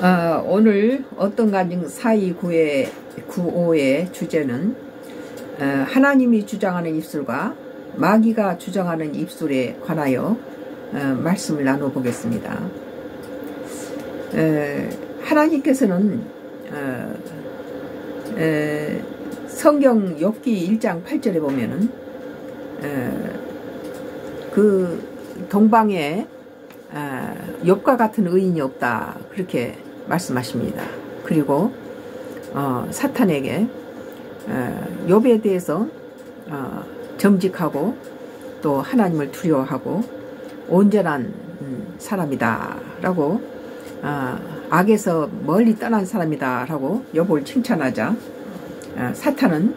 오늘 어떤 가정 42995의 주제는 하나님이 주장하는 입술과 마귀가 주장하는 입술에 관하여 말씀을 나눠보겠습니다. 하나님께서는 성경 욥기 1장 8절에 보면은 그 동방에 욥과 같은 의인이 없다 그렇게 말씀하십니다. 그리고 사탄에게 욥에 대해서 정직하고 또 하나님을 두려워하고 온전한 사람이다 라고 악에서 멀리 떠난 사람이다 라고 욥을 칭찬하자 사탄은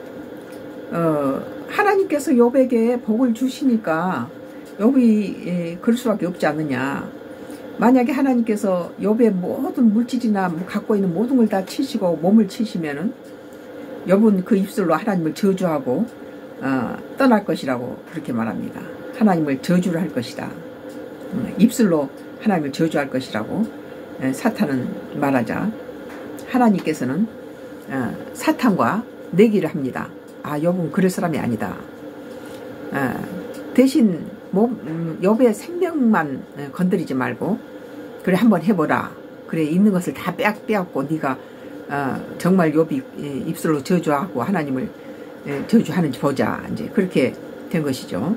하나님께서 욥에게 복을 주시니까 욥이 그럴 수밖에 없지 않느냐. 만약에 하나님께서 욥의 모든 물질이나 갖고 있는 모든 걸 다 치시고 몸을 치시면은 욥은 그 입술로 하나님을 저주하고 떠날 것이라고 그렇게 말합니다. 하나님을 저주를 할 것이다. 입술로 하나님을 저주할 것이라고 사탄은 말하자 하나님께서는 사탄과 내기를 합니다. 욥은 그럴 사람이 아니다. 대신 욥의 생명만 건드리지 말고 그래 한번 해보라. 그래 있는 것을 다 빼앗고 네가 정말 욥이 입술로 저주하고 하나님을 저주하는지 보자. 이제 그렇게 된 것이죠.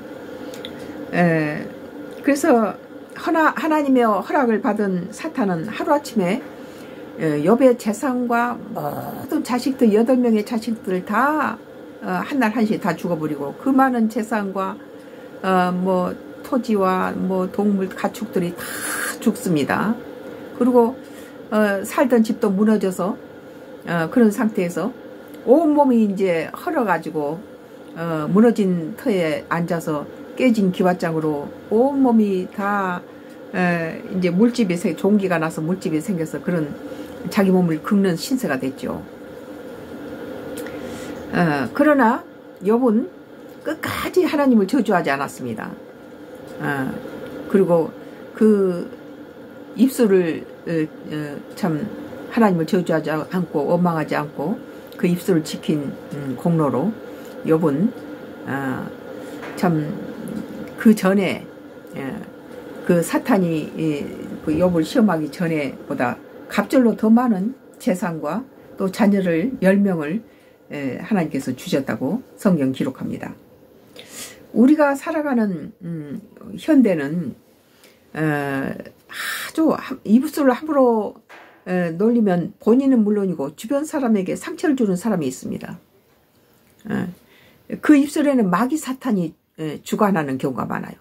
그래서 하나님의 허락을 받은 사탄은 하루아침에 욥의 재산과 모든 자식들 8명의 자식들 다 한 날 한시에 다 죽어버리고 그 많은 재산과 뭐 토지와 뭐 동물 가축들이 다 죽습니다. 그리고 살던 집도 무너져서 그런 상태에서 온몸이 이제 헐어가지고 무너진 터에 앉아서 깨진 기왓장으로 온몸이 다 이제 물집이 종기가 나서 물집이 생겨서 그런 자기 몸을 긁는 신세가 됐죠. 그러나 욥은 끝까지 하나님을 저주하지 않았습니다. 그리고 그 입술을 참 하나님을 저주하지 않고 원망하지 않고 그 입술을 지킨 공로로 욥은 참 그 전에 그 사탄이 그 욥을 시험하기 전에 보다 갑절로 더 많은 재산과 또 자녀를 10명을 하나님께서 주셨다고 성경 기록합니다. 우리가 살아가는 현대는 아주 입술을 함부로 놀리면 본인은 물론이고 주변 사람에게 상처를 주는 사람이 있습니다. 그 입술에는 마귀 사탄이 주관하는 경우가 많아요.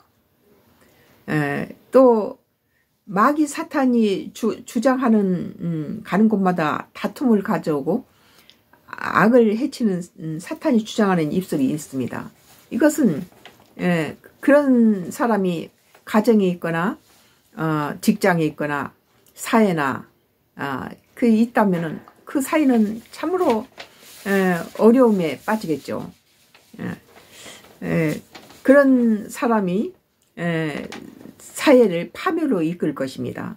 또 마귀 사탄이 주장하는 가는 곳마다 다툼을 가져오고 악을 해치는 사탄이 주장하는 입술이 있습니다. 이것은 그런 사람이 가정에 있거나 직장에 있거나 사회나 그 있다면은 그 사이는 참으로 어려움에 빠지겠죠. 그런 사람이 사회를 파멸로 이끌 것입니다.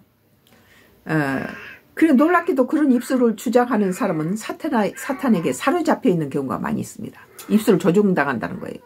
그래 놀랍게도 그런 입술을 주장하는 사람은 사탄에게 사로잡혀 있는 경우가 많이 있습니다. 입술을 조종당한다는 거예요.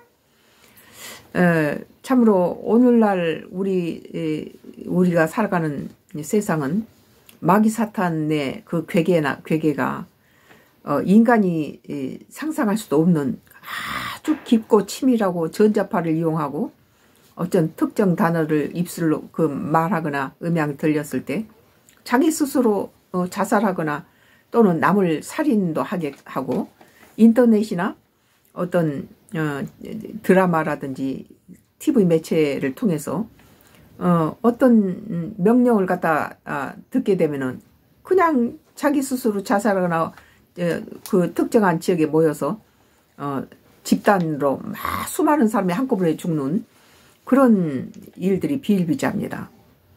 참으로 오늘날 우리가 살아가는 세상은 마귀 사탄의 그 괴계가 인간이 상상할 수도 없는 아주 깊고 치밀하고 전자파를 이용하고 어떤 특정 단어를 입술로 말하거나 음향 들렸을 때 자기 스스로 자살하거나 또는 남을 살인도 하게 하고 인터넷이나 어떤 드라마라든지 TV 매체를 통해서 어떤 명령을 갖다 듣게 되면은 그냥 자기 스스로 자살하거나 그 특정한 지역에 모여서 집단으로 막 수많은 사람이 한꺼번에 죽는 그런 일들이 비일비재합니다.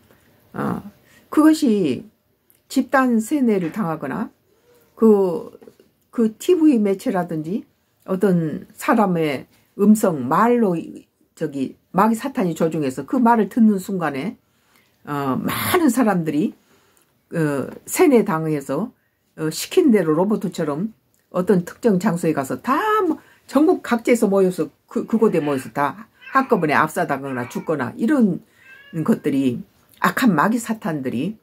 그것이 집단 세뇌를 당하거나 그 TV 매체라든지 어떤 사람의 음성 말로 마귀 사탄이 조종해서 그 말을 듣는 순간에 많은 사람들이 세뇌당해서 시킨 대로 로봇처럼 어떤 특정 장소에 가서 다 뭐 전국 각지에서 모여서 그곳에 모여서 다 한꺼번에 압사당하거나 죽거나 이런 것들이 악한 마귀 사탄들이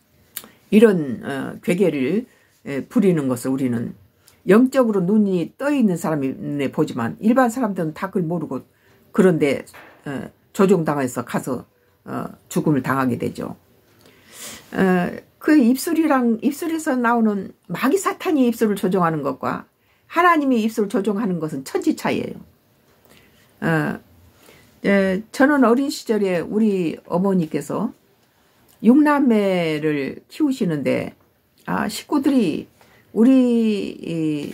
이런 괴계를 부리는 것을 우리는 영적으로 눈이 떠 있는 사람이 보지만 일반 사람들은 다 그걸 모르고 그런데 조종당해서 가서 죽음을 당하게 되죠. 그 입술에서 나오는 마귀 사탄이 입술을 조종하는 것과 하나님이 입술을 조종하는 것은 천지 차이예요. 저는 어린 시절에 우리 어머니께서 6남매를 키우시는데 식구들이 우리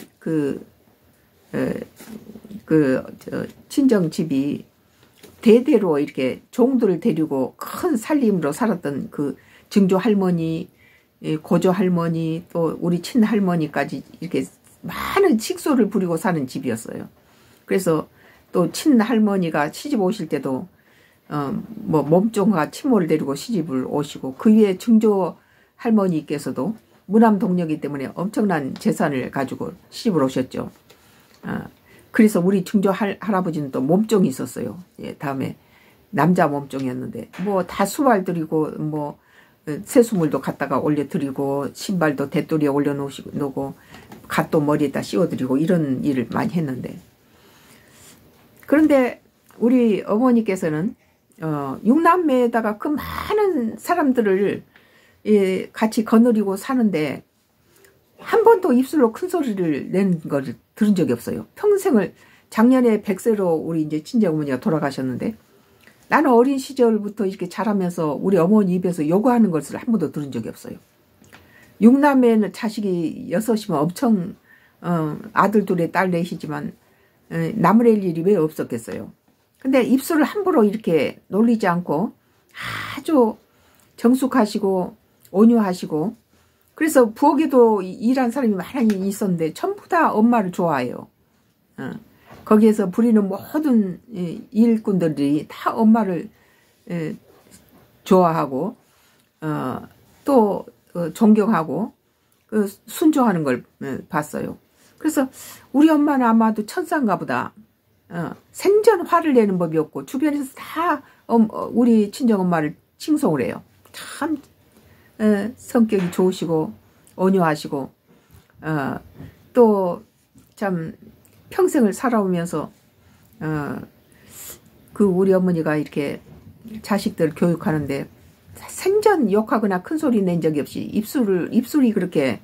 친정집이 대대로 이렇게 종들을 데리고 큰 살림으로 살았던 그 증조 할머니, 고조 할머니, 또 우리 친할머니까지 이렇게 많은 식소를 부리고 사는 집이었어요. 그래서 또 친할머니가 시집 오실 때도 뭐 몸종과 친모를 데리고 시집을 오시고 그 위에 증조 할머니께서도 무남 동녀이기 때문에 엄청난 재산을 가지고 시집을 오셨죠. 그래서 우리 증조 할아버지는 또 몸종이 있었어요. 예, 다음에 남자 몸종이었는데 뭐 다 수발 드리고 뭐 새수물도 갖다가 올려드리고 신발도 대또리에 올려놓고 갓도 머리에다 씌워드리고 이런 일을 많이 했는데 그런데 우리 어머니께서는 6남매에다가 그 많은 사람들을 같이 거느리고 사는데 한 번도 입술로 큰 소리를 내는 걸 들은 적이 없어요. 평생을 작년에 100세로 우리 이제 친정어머니가 돌아가셨는데 나는 어린 시절부터 이렇게 자라면서 우리 어머니 입에서 요구하는 것을 한 번도 들은 적이 없어요. 6남매는 자식이 6이면 엄청 아들 둘에 딸 넷이지만 나무랄 일이 왜 없었겠어요. 근데 입술을 함부로 이렇게 놀리지 않고 아주 정숙하시고 온유하시고 그래서 부엌에도 일한 사람이 많이 있었는데 전부 다 엄마를 좋아해요. 거기에서 부리는 모든 일꾼들이 다 엄마를 좋아하고 또 존경하고 순종하는 걸 봤어요. 그래서 우리 엄마는 아마도 천사인가 보다. 생전 화를 내는 법이 없고 주변에서 다 우리 친정엄마를 칭송을 해요. 참 성격이 좋으시고 온유하시고 또 참 평생을 살아오면서 그 우리 어머니가 이렇게 자식들 교육하는데 생전 욕하거나 큰 소리 낸 적이 없이 입술이 그렇게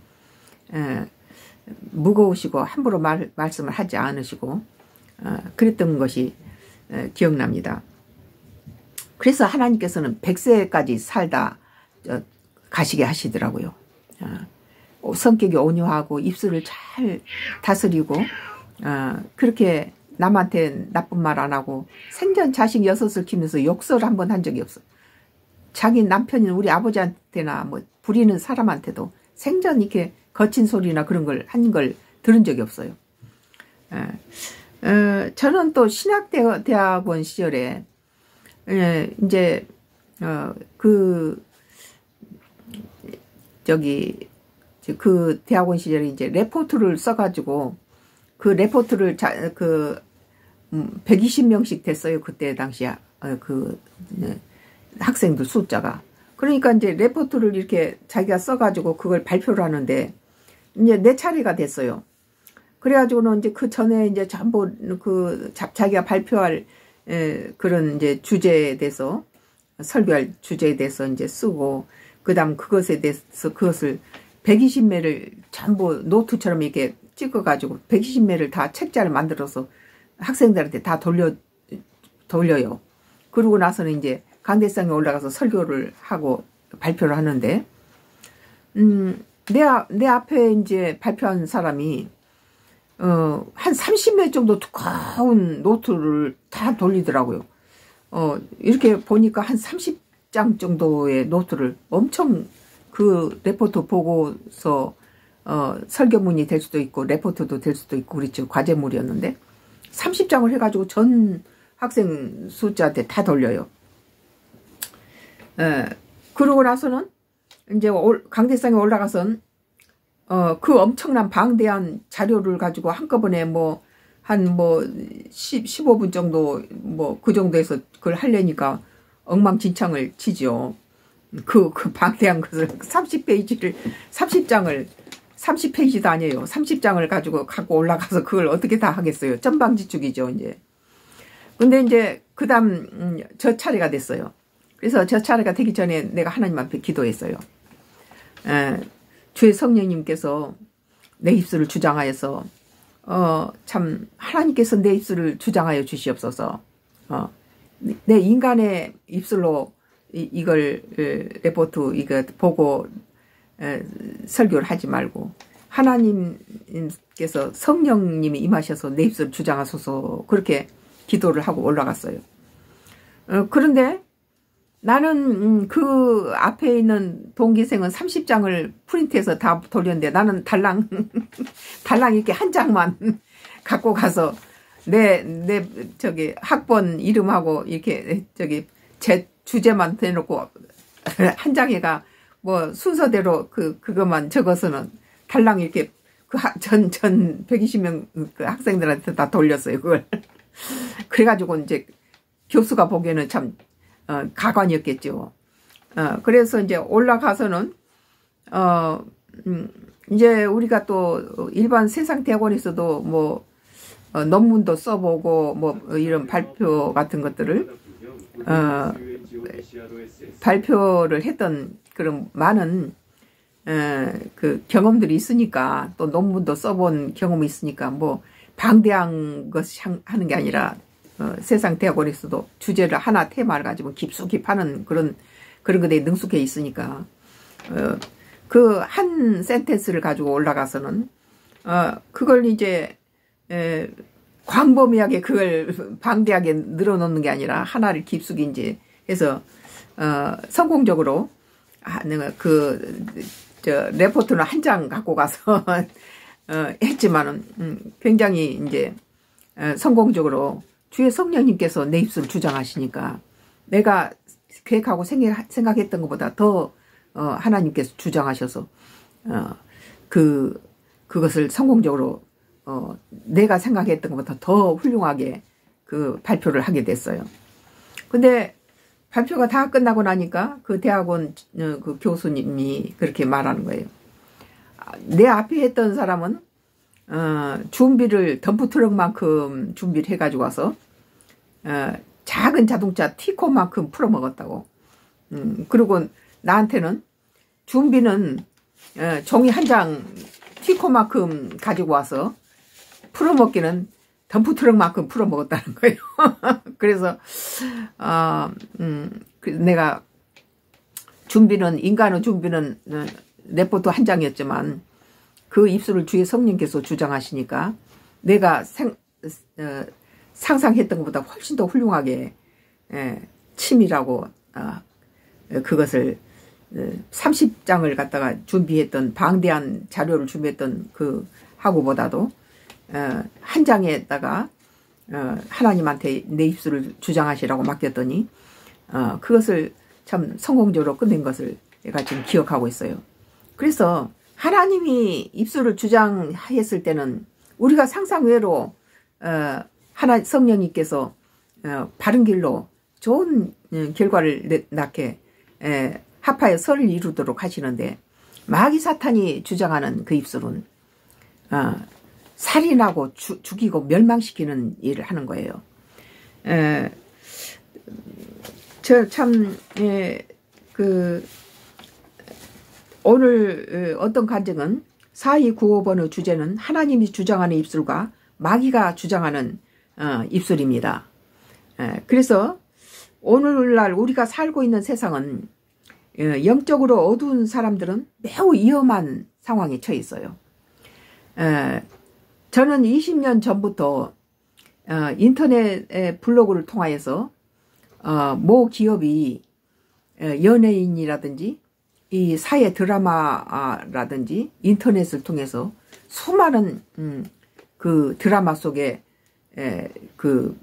무거우시고 함부로 말씀을 하지 않으시고 그랬던 것이 기억납니다. 그래서 하나님께서는 100세까지 살다 가시게 하시더라고요. 성격이 온유하고 입술을 잘 다스리고 그렇게 남한테 나쁜 말 안 하고 생전 자식 6을 키우면서 욕설 한 번 한 적이 없어. 자기 남편인 우리 아버지한테나 뭐 부리는 사람한테도 생전 이렇게 거친 소리나 그런 걸 한 걸 들은 적이 없어요. 저는 또 신학대학원 시절에 이제 그 대학원 시절에 이제 레포트를 써가지고 그 레포트를 120명씩 됐어요. 그때 당시에 학생들 숫자가. 그러니까 이제 레포트를 이렇게 자기가 써가지고 그걸 발표를 하는데 이제 내 차례가 됐어요. 그래가지고는 이제 그 전에 이제 전부 자기가 발표할 그런 이제 주제에 대해서 설교할 주제에 대해서 이제 쓰고 그다음 그것에 대해서 그것을 120매를 전부 노트처럼 이렇게 찍어가지고 120매를 다 책자를 만들어서 학생들한테 다 돌려요. 그러고 나서는 이제 강대상에 올라가서 설교를 하고 발표를 하는데 내 앞에 이제 발표한 사람이 한 30매 정도 두꺼운 노트를 다 돌리더라고요. 이렇게 보니까 한 30장 정도의 노트를 엄청 그 레포트 보고서 설교문이 될 수도 있고 레포트도 될 수도 있고 그랬죠. 과제물이었는데 30장을 해가지고 전 학생 숫자한테 다 돌려요. 그러고 나서는 이제 강대상에 올라가선 그 엄청난 방대한 자료를 가지고 한꺼번에 한 15분 정도 그 정도에서 그걸 하려니까 엉망진창을 치죠. 그 방대한 것을 30페이지도 아니에요. 30장을 갖고 올라가서 그걸 어떻게 다 하겠어요. 전방지축이죠, 이제. 근데 이제 그다음 저 차례가 됐어요. 그래서 저 차례가 되기 전에 내가 하나님 앞에 기도했어요. 주의 성령님께서 내 입술을 주장하여서 참 하나님께서 내 입술을 주장하여 주시옵소서. 내 인간의 입술로 이걸 레포트 이거 보고 설교를 하지 말고 하나님께서 성령님이 임하셔서 내 입술을 주장하소서, 그렇게 기도를 하고 올라갔어요. 그런데 나는 그 앞에 있는 동기생은 30장을 프린트해서 다 돌렸는데 나는 달랑 이렇게 한 장만 갖고 가서 내 학번 이름하고 이렇게 제 주제만 대놓고 한 장에가 순서대로 그것만 적어서는 달랑 이렇게 전 120명 그 학생들한테 다 돌렸어요, 그걸. 그래가지고 이제 교수가 보기에는 참 가관이었겠죠. 그래서 이제 올라가서는 이제 우리가 또 일반 세상 대학원에서도 논문도 써보고 이런 발표 같은 것들을 발표를 했던 그런 많은 그 경험들이 있으니까, 또 논문도 써본 경험이 있으니까 방대한 것이 하는 게 아니라 세상 대학원에서도 주제를 하나 테마를 가지고 깊숙이 파는 그런 것에 능숙해 있으니까 그 한 센텐스를 가지고 올라가서는 그걸 이제 광범위하게 그걸 방대하게 늘어놓는 게 아니라 하나를 깊숙이 이제 해서 성공적으로 레포트는 한 장 갖고 가서 했지만은 굉장히 이제 성공적으로 주의 성령님께서 내 입술을 주장하시니까 내가 계획하고 생각했던 것보다 더 하나님께서 주장하셔서 그것을 성공적으로 내가 생각했던 것보다 더 훌륭하게 그 발표를 하게 됐어요. 근데 발표가 다 끝나고 나니까 그 대학원 그 교수님이 그렇게 말하는 거예요. 내 앞에 했던 사람은 준비를 덤프트럭만큼 준비를 해가지고 와서 작은 자동차 티코만큼 풀어먹었다고. 그리고 나한테는 준비는 종이 한 장 티코만큼 가지고 와서 풀어먹기는 덤프트럭만큼 풀어먹었다는 거예요. 그래서 내가 인간의 준비는 레포트 한 장이었지만 그 입술을 주의 성령께서 주장하시니까 내가 상상했던 것보다 훨씬 더 훌륭하게 치밀하고 그것을 30장을 갖다가 준비했던 방대한 자료를 준비했던 그 하고보다도 한 장에다가 하나님한테 내 입술을 주장하시라고 맡겼더니 그것을 참 성공적으로 끝낸 것을 내가 지금 기억하고 있어요. 그래서 하나님이 입술을 주장했을 때는 우리가 상상 외로 성령님께서 바른 길로 좋은 결과를 낳게 합하여 선을 이루도록 하시는데, 마귀 사탄이 주장하는 그 입술은 살인하고 죽이고 멸망시키는 일을 하는 거예요. 오늘 어떤 간증은 4295번의 주제는 하나님이 주장하는 입술과 마귀가 주장하는 입술입니다. 그래서 오늘날 우리가 살고 있는 세상은 영적으로 어두운 사람들은 매우 위험한 상황에 처해 있어요. 저는 20년 전부터 인터넷 블로그를 통하여서 모 기업이 연예인이라든지 이 사회 드라마라든지 인터넷을 통해서 수많은 그 드라마 속에 그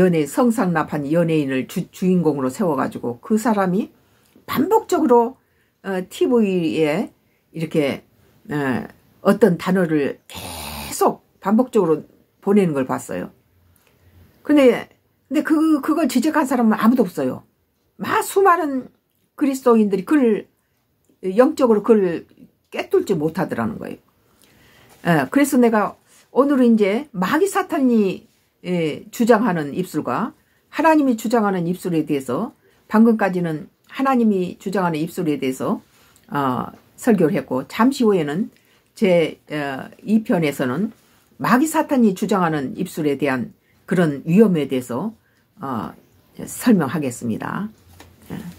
성상납한 연예인을 주인공으로 세워가지고 그 사람이 반복적으로 TV에 이렇게 어떤 단어를 계속 반복적으로 보내는 걸 봤어요. 근데 그걸 지적한 사람은 아무도 없어요. 막 수많은 그리스도인들이 영적으로 그걸 꿰뚫지 못하더라는 거예요. 그래서 내가 오늘은 이제 마귀 사탄이 주장하는 입술과 하나님이 주장하는 입술에 대해서, 방금까지는 하나님이 주장하는 입술에 대해서 설교를 했고, 잠시 후에는 제 2편에서는 마귀 사탄이 주장하는 입술에 대한 그런 위험에 대해서 설명하겠습니다.